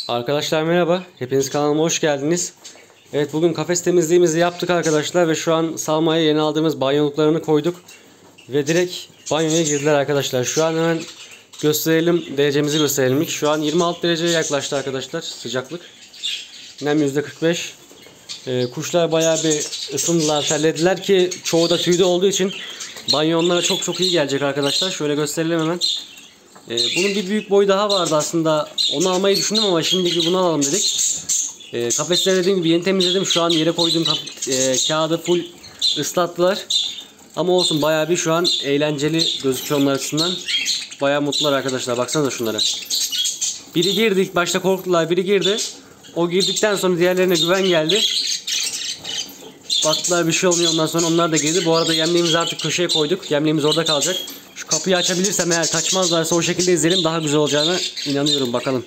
Arkadaşlar merhaba. Hepiniz kanalıma hoş geldiniz. Evet, bugün kafes temizliğimizi yaptık arkadaşlar ve şu an Salma'ya yeni aldığımız banyoluklarını koyduk. Ve direkt banyoya girdiler arkadaşlar. Şu an hemen gösterelim, derecemizi gösterelim. Şu an 26 dereceye yaklaştı arkadaşlar sıcaklık. Nem %45. Kuşlar bayağı bir ısındılar, terlediler ki çoğu da tüylü olduğu için banyo onlara çok iyi gelecek arkadaşlar. Şöyle gösterelim hemen. Bunun bir büyük boyu daha vardı aslında. Onu almayı düşündüm ama şimdiki bunu alalım dedik. Kafesleri dediğim gibi yeni temizledim. Şu an yere koyduğum kağıdı full ıslattılar. Ama olsun, bayağı bir şu an eğlenceli gözüküyor onlar açısından. Bayağı mutlular arkadaşlar. Baksanıza şunlara. Biri girdi, ilk başta korktular. Biri girdi. O girdikten sonra diğerlerine güven geldi. Baktılar bir şey olmuyor, ondan sonra onlar da girdi. Bu arada yemliğimizi artık köşeye koyduk. Yemliğimiz orada kalacak. Şu kapıyı açabilirsem eğer, kaçmazlarsa o şekilde izleyelim. Daha güzel olacağına inanıyorum, bakalım.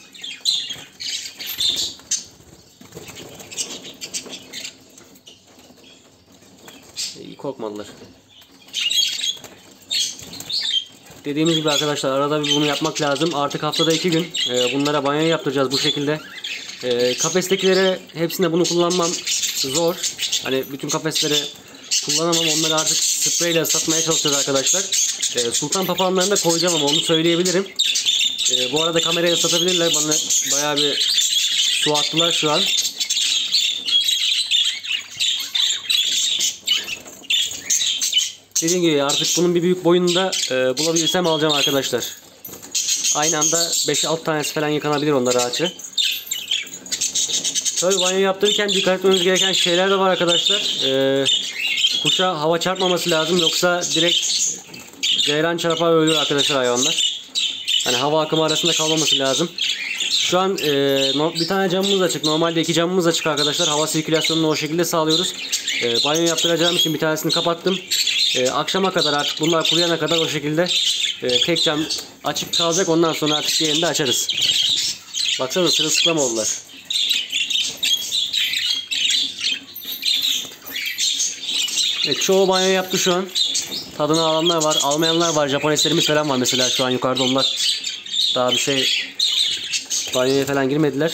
İyi, korkmadılar. Dediğimiz gibi arkadaşlar, arada bir bunu yapmak lazım. Artık haftada 2 gün bunlara banyo yaptıracağız bu şekilde. Kafestekilere hepsinde bunu kullanmam zor. Hani bütün kafesleri kullanamam. Onları artık spreyle ıslatmaya çalışacağız arkadaşlar. Sultan papağanlarını da koyacağım ama onu söyleyebilirim. Bu arada kamerayı ıslatabilirler. Bana bayağı bir su attılar şu an. Dediğim gibi artık bunun bir büyük boyunu da bulabilirsem alacağım arkadaşlar. Aynı anda 5-6 tanesi falan yıkanabilir onlar rahatça. Tabii banyo yaptırırken dikkat etmemiz gereken şeyler de var arkadaşlar. Kuşa hava çarpmaması lazım, yoksa direkt ceylan çarpar ölür arkadaşlar hayvanlar. Hani hava akımı arasında kalmaması lazım. Şu an bir tane camımız açık. Normalde 2 camımız açık arkadaşlar. Hava sirkülasyonunu o şekilde sağlıyoruz. Banyo yaptıracağım için bir tanesini kapattım. Akşama kadar, artık bunlar kuruyana kadar o şekilde tek cam açık kalacak. Ondan sonra artık diğerini de açarız. Baksanıza sırılsıklam oldular. Evet, çoğu banyo yaptı şu an. Tadını alanlar var, almayanlar var. Japoneslerimiz falan var mesela şu an yukarıda, onlar daha bir şey banyoya falan girmediler.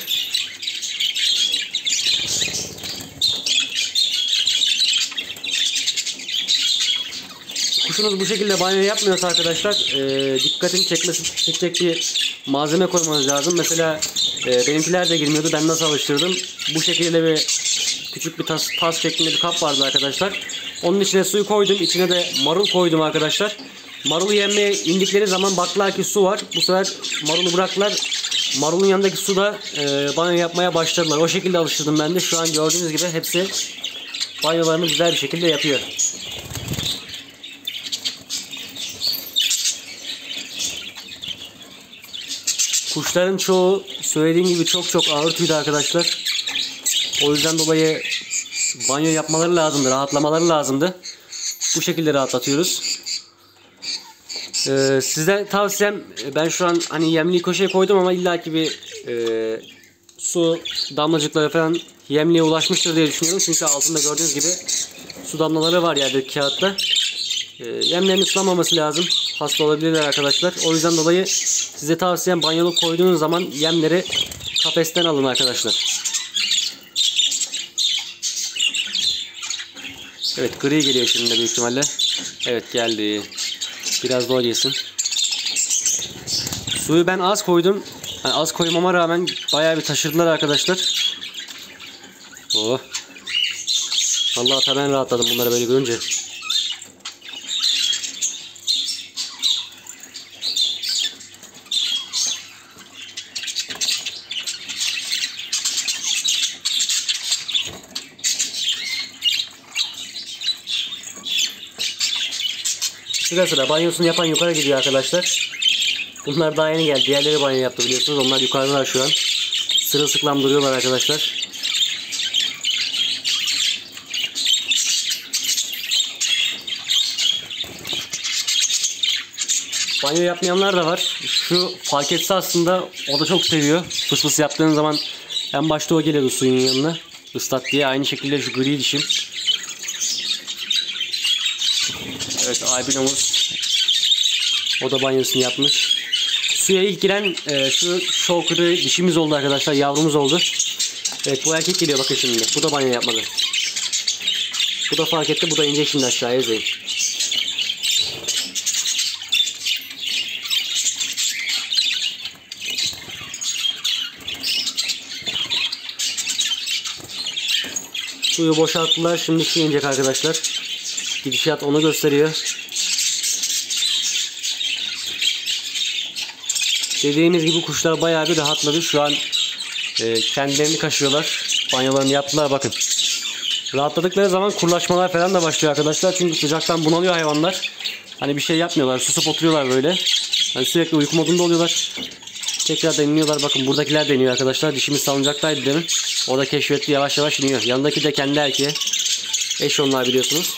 Kuşunuz bu şekilde banyo yapmıyorsa arkadaşlar dikkatini çekecek bir malzeme koymanız lazım. Mesela benimkiler de girmiyordu. Ben nasıl alıştırdım? Bu şekilde bir küçük bir tas şeklinde bir kap vardı arkadaşlar. Onun içine suyu koydum. İçine de marul koydum arkadaşlar. Marulu yemeye indikleri zaman baktılar ki su var. Bu sefer marulu bıraktılar. Marulun yanındaki suda banyo yapmaya başladılar. O şekilde alıştırdım ben de. Şu an gördüğünüz gibi hepsi banyolarını güzel bir şekilde yapıyor. Kuşların çoğu söylediğim gibi çok ağır tüydü arkadaşlar. O yüzden dolayı banyo yapmaları lazımdı, rahatlamaları lazımdı. Bu şekilde rahatlatıyoruz. Size tavsiyem, ben şu an hani yemliği köşeye koydum ama illaki bir su damlacıkları falan yemliğe ulaşmıştır diye düşünüyorum. Çünkü altında gördüğünüz gibi su damlaları var yerdeki kağıtta. Yemlerin ıslanmaması lazım. Hasta olabilirler arkadaşlar. O yüzden dolayı size tavsiyem, banyoluk koyduğunuz zaman yemleri kafesten alın arkadaşlar. Evet, gri geliyor şimdi de büyük ihtimalle. Evet, geldi. Biraz daha yesin. Suyu ben az koydum. Yani az koymama rağmen bayağı bir taşırdılar arkadaşlar. Oh. Vallahi tabii rahatladım bunları böyle görünce. Sıra banyosunu yapan yukarı gidiyor arkadaşlar. Bunlar daha yeni geldi. Diğerleri banyo yaptı biliyorsunuz. Onlar yukarıdalar şu an. Sırılsıklam duruyorlar arkadaşlar. Banyo yapmayanlar da var. Şu fark etse aslında o da çok seviyor. Fıs fıs yaptığın zaman en başta o geliyordu suyun yanına. Islat diye. Aynı şekilde şu gri dişim. Evet, albinomuz. O da banyosunu yapmış. suya ilk giren şu şokuru dişimiz oldu arkadaşlar. Yavrumuz oldu. Evet, bu erkek geliyor bakın şimdi. Bu da banyo yapmadı. Bu da fark etti. Bu da inecek şimdi aşağıya, izleyin. Suyu boşalttılar. Şimdi su inecek arkadaşlar. Gidişat onu gösteriyor. Dediğimiz gibi kuşlar bayağı bir rahatladı. Şu an kendilerini kaşıyorlar. Banyolarını yaptılar bakın. Rahatladıkları zaman kurlaşmalar falan da başlıyor arkadaşlar. Çünkü sıcaktan bunalıyor hayvanlar. Hani bir şey yapmıyorlar. Susup oturuyorlar böyle. Hani sürekli uyku modunda oluyorlar. Tekrar iniyorlar. Bakın buradakiler de iniyor arkadaşlar. Dişimiz salıncaktaydı demin. O da keşfetti, yavaş yavaş iniyor. Yanındaki de kendi erkeği. Eş onlar, biliyorsunuz.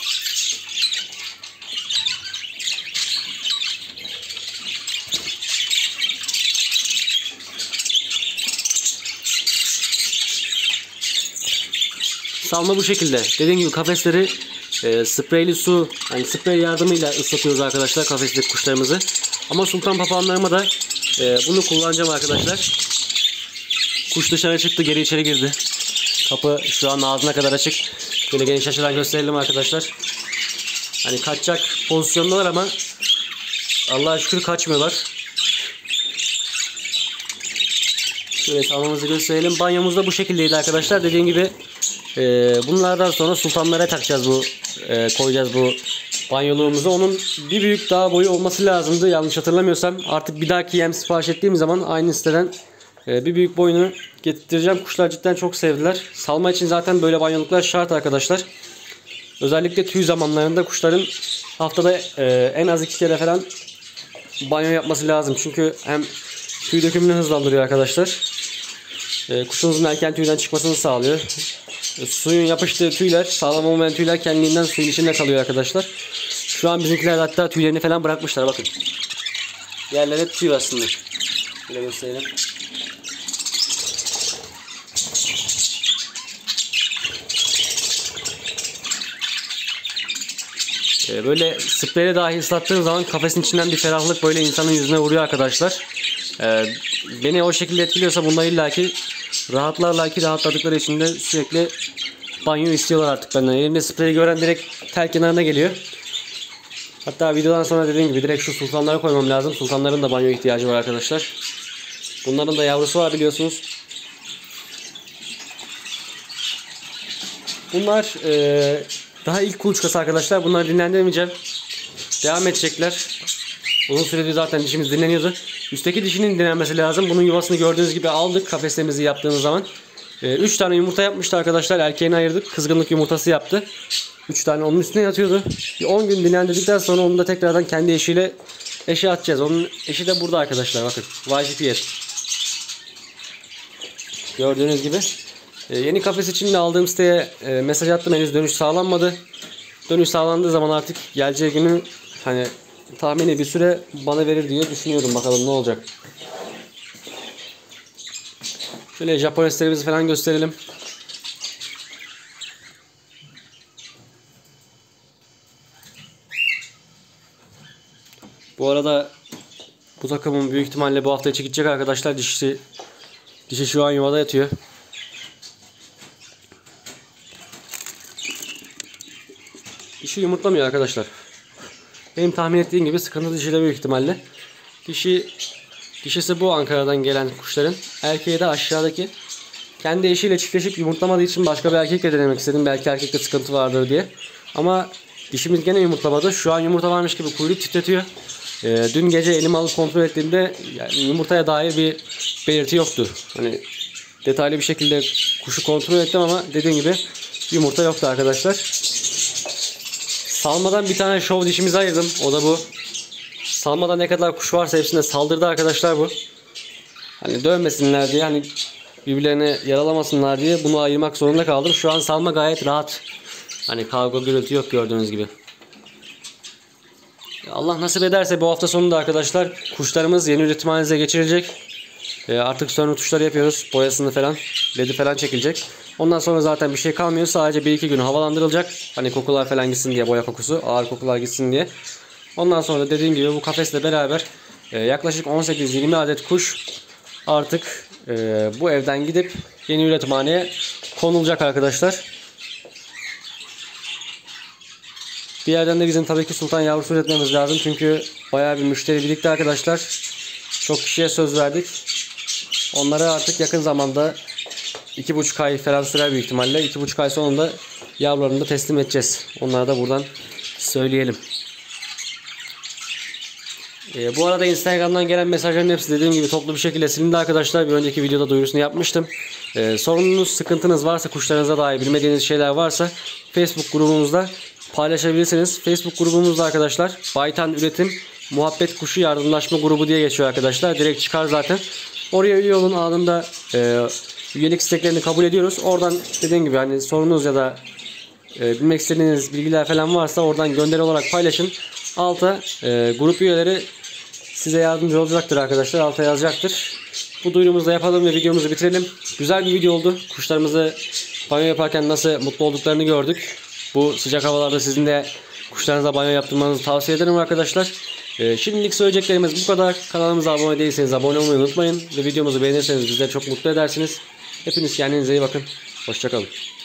Salma bu şekilde. Dediğim gibi kafesleri spreyli su, yani sprey yardımıyla ıslatıyoruz arkadaşlar kafesteki kuşlarımızı. Ama sultan papağanlarıma da bunu kullanacağım arkadaşlar. Kuş dışarı çıktı, geri içeri girdi. Kapı şu an ağzına kadar açık. Böyle geniş açıdan gösterelim arkadaşlar. Hani kaçacak pozisyondalar ama Allah'a şükür kaçmıyorlar. Şöyle salmamızı gösterelim. Banyomuz da bu şekildeydi arkadaşlar. Dediğim gibi bunlardan sonra sultanlara takacağız bu, koyacağız bu banyoluğumuzu. Onun bir büyük daha boyu olması lazımdı. Yanlış hatırlamıyorsam. Artık bir dahaki yem sipariş ettiğim zaman aynı siteden bir büyük boyunu getireceğim. Kuşlar cidden çok sevdiler. Salma için zaten böyle banyoluklar şart arkadaşlar. Özellikle tüy zamanlarında kuşların haftada en az 2 kere falan banyo yapması lazım. Çünkü hem tüy dökümünü hızlandırıyor arkadaşlar. Kuşunuzun erken tüyden çıkmasını sağlıyor. Suyun yapıştığı tüyler, sağlam olmayan tüyler kendiliğinden suyun içinde kalıyor arkadaşlar. Şu an bizimkiler hatta tüylerini falan bırakmışlar bakın. Yerler hep tüy aslında. Böyle gösterelim. Böyle spreyle dahi ıslattığım zaman kafesin içinden bir ferahlık böyle insanın yüzüne vuruyor arkadaşlar. Beni o şekilde etkiliyorsa bunlar illaki rahatlarlar ki rahatladıkları için de sürekli banyo istiyorlar artık benden. Elimde spreyi gören direkt tel kenarına geliyor. Hatta videodan sonra dediğim gibi direkt şu sultanlara koymam lazım. Sultanların da banyo ihtiyacı var arkadaşlar. Bunların da yavrusu var biliyorsunuz. Bunlar daha ilk kuluçkası arkadaşlar. Bunları dinlendirmeyeceğim. Devam edecekler. Uzun süredir zaten dişimiz dinleniyordu. Üstteki dişinin dinlenmesi lazım. Bunun yuvasını gördüğünüz gibi aldık kafeslerimizi yaptığımız zaman. 3 tane yumurta yapmıştı arkadaşlar. Erkeğini ayırdık. Kızgınlık yumurtası yaptı. 3 tane onun üstüne yatıyordu. 10 gün dinlendirdikten sonra onu da tekrardan kendi eşiyle eşe atacağız. Onun eşi de burada arkadaşlar. Bakın. YGPS. Gördüğünüz gibi. Yeni kafes için de aldığım siteye mesaj attım. Henüz dönüş sağlanmadı. Dönüş sağlandığı zaman artık geleceği günü hani tahmini bir süre bana verir diye düşünüyorum. Bakalım ne olacak. Şöyle Japoneslerimizi falan gösterelim. Bu arada bu takımın büyük ihtimalle bu hafta içi gidecek arkadaşlar. Dişi şu an yuvada yatıyor. Dişi yumurtlamıyor arkadaşlar. Benim tahmin ettiğim gibi sıkıntı dişide büyük ihtimalle. Dişisi bu Ankara'dan gelen kuşların. Erkeği de aşağıdaki. Kendi eşiyle çiftleşip yumurtlamadığı için başka bir erkekle denemek istedim. Belki erkekte sıkıntı vardır diye. Ama dişimiz gene yumurtlamadı. Şu an yumurta varmış gibi kuyruk titretiyor. Dün gece elimi alıp kontrol ettiğimde yani yumurtaya dair bir belirti yoktu. Hani detaylı bir şekilde kuşu kontrol ettim ama dediğim gibi yumurta yoktu arkadaşlar. Salmadan bir tane şov dişimizi ayırdım. O da bu. Salmada ne kadar kuş varsa hepsine saldırdı arkadaşlar bu. Hani dövmesinler diye, hani birbirlerine yaralamasınlar diye bunu ayırmak zorunda kaldım. Şu an salma gayet rahat. Hani kavga gürültü yok gördüğünüz gibi. Allah nasip ederse bu hafta sonunda arkadaşlar kuşlarımız yeni üretimhanemize geçirilecek. Artık sonra tuşları yapıyoruz. Boyasını falan, ledi falan çekilecek. Ondan sonra zaten bir şey kalmıyor. Sadece 1-2 gün havalandırılacak. Hani kokular falan gitsin diye, boya kokusu, ağır kokular gitsin diye. Ondan sonra dediğim gibi bu kafesle beraber yaklaşık 18-20 adet kuş artık bu evden gidip yeni üretimhaneye konulacak arkadaşlar. Bir yerden de bizim tabii ki sultan yavrusu üretmemiz lazım. Çünkü bayağı bir müşteri birikti arkadaşlar. Çok kişiye söz verdik. Onlara artık yakın zamanda 2,5 ay falan sürer büyük ihtimalle. 2,5 ay sonunda yavrularını da teslim edeceğiz. Onlara da buradan söyleyelim. Bu arada Instagram'dan gelen mesajların hepsi dediğim gibi toplu bir şekilde silindi arkadaşlar. Bir önceki videoda duyurusunu yapmıştım. Sorununuz, sıkıntınız varsa, kuşlarınıza dair bilmediğiniz şeyler varsa Facebook grubumuzda paylaşabilirsiniz. Facebook grubumuzda arkadaşlar Baytan Üretim Muhabbet Kuşu Yardımlaşma Grubu diye geçiyor arkadaşlar. Direkt çıkar zaten. Oraya üye olun, anında üyelik isteklerini kabul ediyoruz. Oradan dediğim gibi hani sorunuz ya da bilmek istediğiniz bilgiler falan varsa oradan gönderi olarak paylaşın. Alta grup üyeleri size yardımcı olacaktır arkadaşlar. Alta yazacaktır. Bu duyurumuzu da yapalım ve videomuzu bitirelim. Güzel bir video oldu. Kuşlarımızı banyo yaparken nasıl mutlu olduklarını gördük. Bu sıcak havalarda sizin de kuşlarınıza banyo yaptırmanızı tavsiye ederim arkadaşlar. Şimdilik söyleyeceklerimiz bu kadar. Kanalımıza abone değilseniz abone olmayı unutmayın. Ve videomuzu beğenirseniz bizleri çok mutlu edersiniz. Hepiniz kendinize iyi bakın. Hoşça kalın.